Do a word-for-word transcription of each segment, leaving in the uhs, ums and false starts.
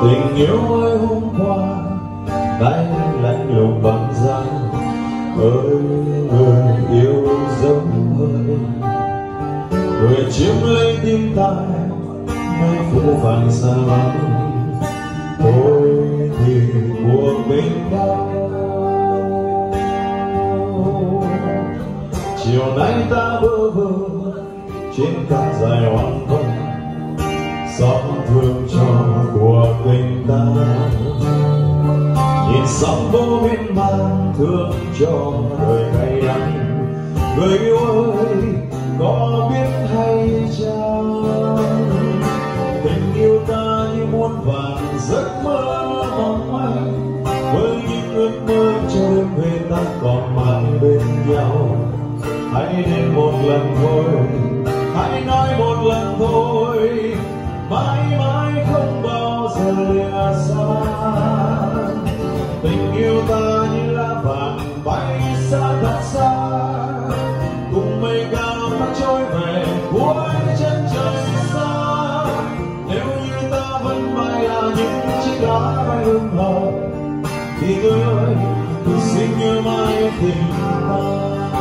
Tình yêu ơi hôm qua tay lạnh lùng băng giá, ơi người yêu giống hơi người chiếm lấy tim ta nơi phố phàng xa lắm. Thôi thì cuộc tình đau, chiều nay ta bơ vơ trên cát dài hoang vắng, xót thương cho cuộc tình ta. Nhìn sóng vô miên man thương cho đời cay đắng, người yêu ơi có biết hay chăng? Tình yêu ta như muôn vàn giấc mơ mong manh, với những ước mơ cho đêm về ta còn mãi bên nhau. Hãy đến một lần thôi, hãy nói một lần thôi, mãi mãi không bao giờ lìa xa. Tình yêu ta như lá vàng bay xa thật xa, cùng mây cao ta trôi về cuối chân trời xa. Nếu như ta vẫn mãi là những chiếc lá bay hương hờ, thì người ơi tôi xin nhớ mãi tình ta.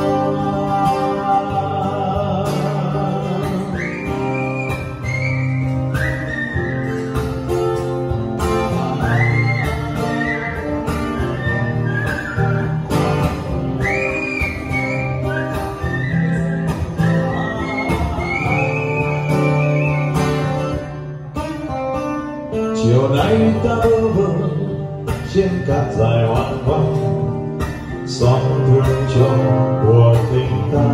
Chiều nay ta bơ vơ trên cát dài hoang vắng, xót thương cho cuộc tình ta.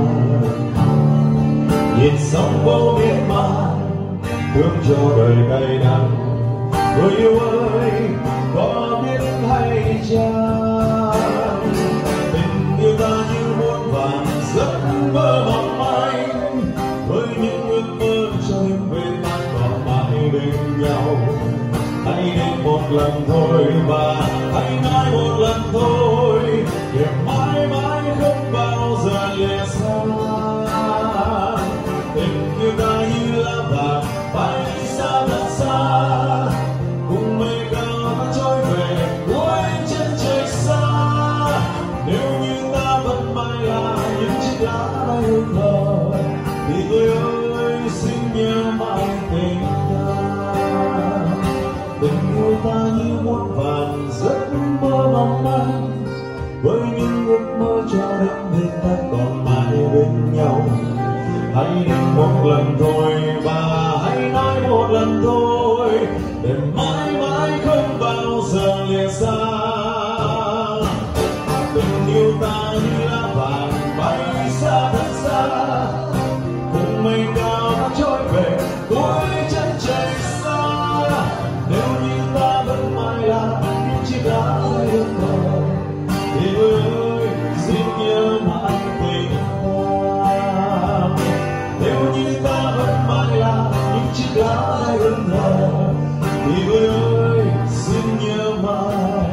Nhìn sóng vô miên man thương cho đời cay đắng, người yêu ơi có biết hay chăng? Tình yêu ta như muôn vàn giấc mơ mong manh, với những ước mơ cho đêm về ta còn mãi bên nhau. Hãy đến một lần thôi và hãy nói một lần thôi, để mãi mãi không bao giờ lìa xa. Tình yêu ta như lá vàng bay xa thật xa, cùng mây cao ta trôi về cuối chân trời xa. Nếu như ta vẫn mãi là những chiếc lá bay hương hờ, thì tôi ơi xin nhớ mãi tình ta. Tình yêu ta như muôn vàn giấc mơ mong manh, với những ước mơ cho đến bên ta còn mãi bên nhau. Hãy đến một lần thôi và hãy nói một lần thôi, để mãi mãi không bao giờ lìa xa. Tình yêu ta như lá vàng bay xa thật xa, cùng mây cao ta trôi về cuối chân trời xa. Nếu như ta vẫn mãi là những chiếc lá bay hương hờ, thì người ơi xin nhớ mãi tình ta. Nếu như ta vẫn mãi là những chiếc lá bay hương hờ, thì người ơi xin nhớ mãi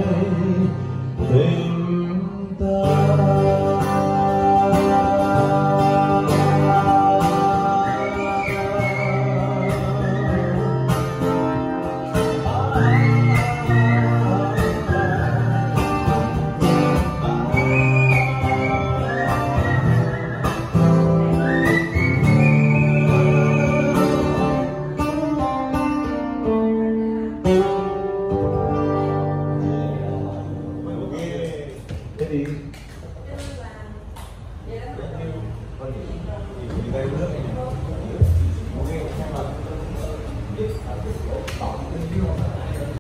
tình ta. Thế đi. Đây nước